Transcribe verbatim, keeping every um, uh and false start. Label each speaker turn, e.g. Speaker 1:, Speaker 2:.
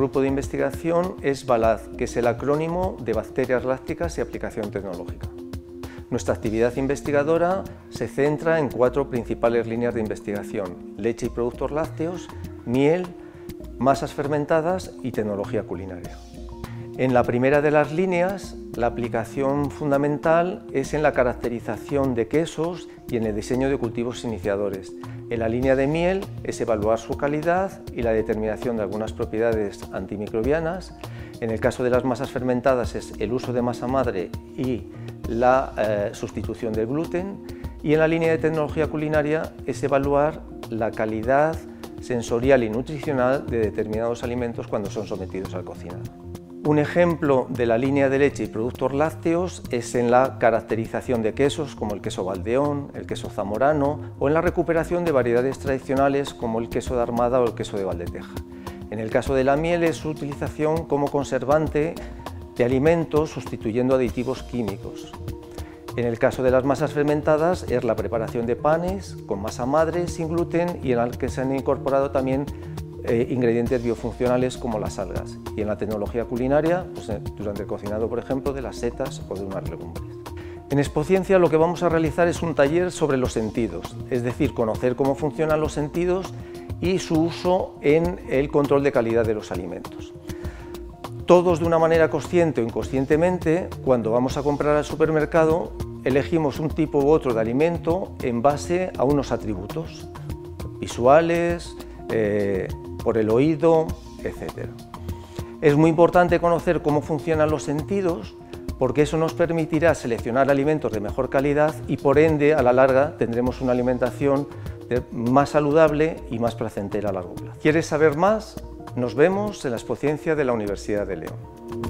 Speaker 1: grupo de investigación es BALAD, que es el acrónimo de Bacterias Lácticas y Aplicación Tecnológica. Nuestra actividad investigadora se centra en cuatro principales líneas de investigación: leche y productos lácteos, miel, masas fermentadas y tecnología culinaria. En la primera de las líneas, la aplicación fundamental es en la caracterización de quesos y en el diseño de cultivos iniciadores. En la línea de miel es evaluar su calidad y la determinación de algunas propiedades antimicrobianas. En el caso de las masas fermentadas es el uso de masa madre y la eh, sustitución del gluten. Y en la línea de tecnología culinaria es evaluar la calidad sensorial y nutricional de determinados alimentos cuando son sometidos al cocinado. Un ejemplo de la línea de leche y productos lácteos es en la caracterización de quesos como el queso Valdeón, el queso zamorano, o en la recuperación de variedades tradicionales como el queso de Armada o el queso de Valdeteja. En el caso de la miel es su utilización como conservante de alimentos sustituyendo aditivos químicos. En el caso de las masas fermentadas es la preparación de panes con masa madre sin gluten y en el que se han incorporado también Eh, ingredientes biofuncionales como las algas, y en la tecnología culinaria, pues, eh, durante el cocinado, por ejemplo, de las setas o de unas legumbres. En Expociencia lo que vamos a realizar es un taller sobre los sentidos, es decir, conocer cómo funcionan los sentidos y su uso en el control de calidad de los alimentos. Todos, de una manera consciente o inconscientemente, cuando vamos a comprar al supermercado, elegimos un tipo u otro de alimento en base a unos atributos visuales, eh, por el oído, etcétera. Es muy importante conocer cómo funcionan los sentidos, porque eso nos permitirá seleccionar alimentos de mejor calidad y, por ende, a la larga tendremos una alimentación más saludable y más placentera a largo plazo. ¿Quieres saber más? Nos vemos en la Expociencia de la Universidad de León.